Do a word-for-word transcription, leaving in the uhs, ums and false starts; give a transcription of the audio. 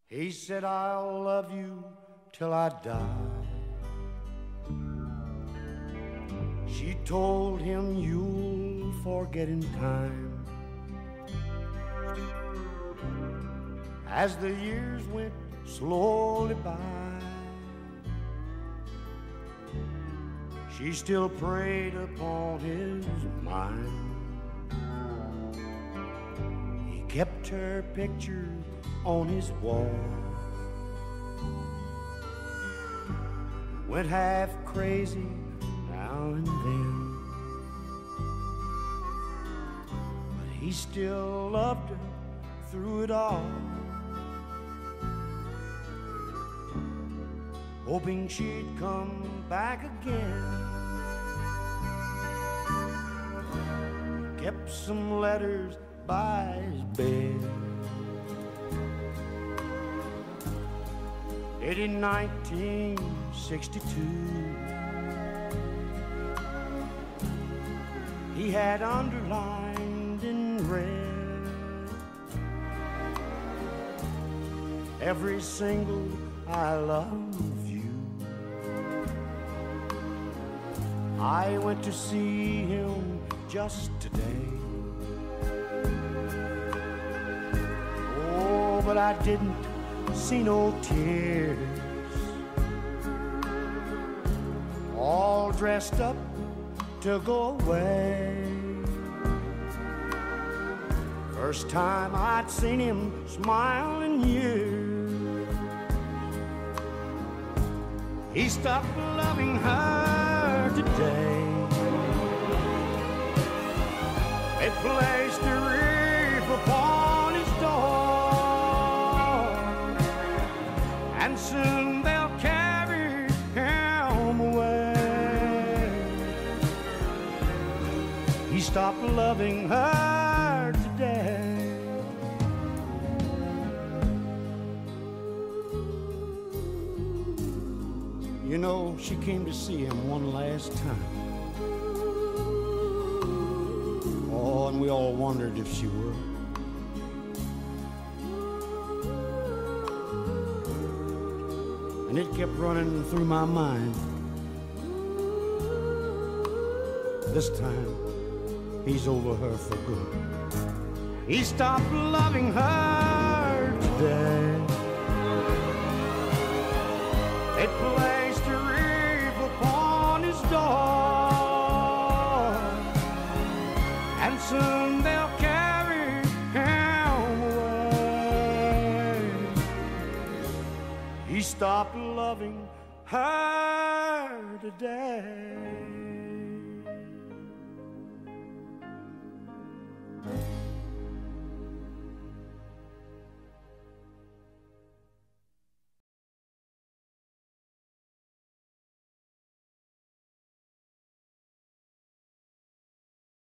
He said, I'll love you till I die. She told him, you'll forget in time. As the years went slowly by, she still preyed upon his mind. He kept her picture on his wall, went half crazy now and then, but he still loved her through it all, hoping she'd come back again. Kept some letters by his bed, dated in nineteen sixty-two. He had underlined in red every single I love you. I went to see him just today. Oh, but I didn't see no tears. All dressed up to go away. First time I'd seen him smile in years. He stopped loving her today. They placed a wreath upon his door, and soon they'll carry him away. He stopped loving her today. You know, she came to see him one last time. Oh, and we all wondered if she would. And it kept running through my mind. This time, he's over her for good. He stopped loving her today. It placed a wreath upon his door, and soon they'll carry him away. He stopped loving her today.